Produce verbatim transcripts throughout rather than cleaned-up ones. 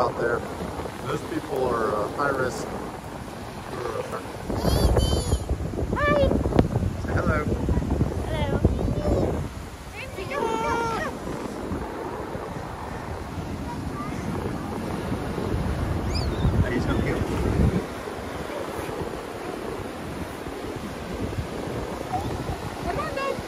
out there. Those people are uh, high risk. Hi. Say hello. Hello. Hey, he's gonna kill. Come on, babe.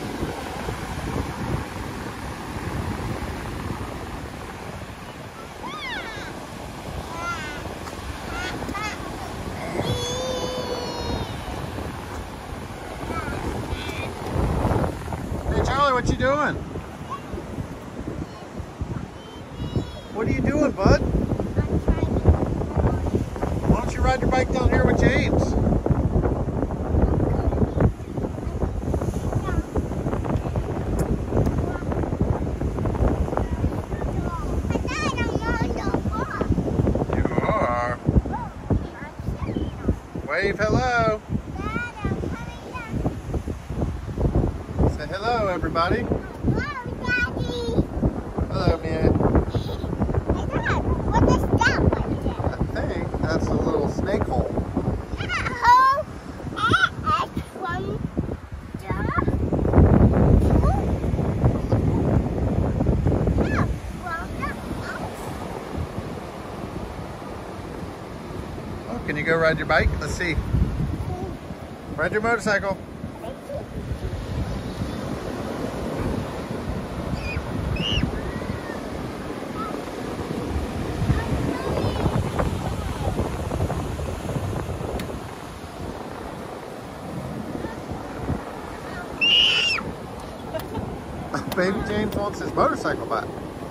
Hey Charlie, what you doing? What are you doing, bud? Why don't you ride your bike down here with James? You are. Wave hello. Say hello, everybody. Hello, man. I think that's a little snake hole. Oh, can you go ride your bike? Let's see. Ride your motorcycle. Baby James wants his motorcycle back.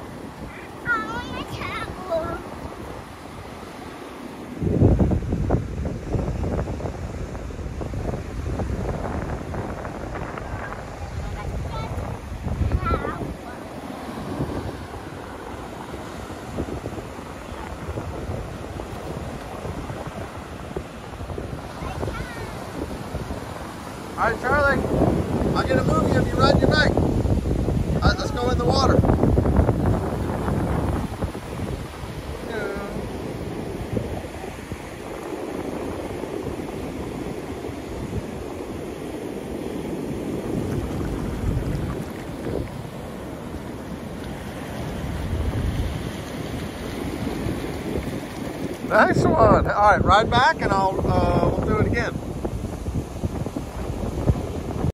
All right, Charlie, I'll get a movie of you riding your bike. All right, let's go in the water. Nice one. All right, ride back and I'll uh, we'll do it again.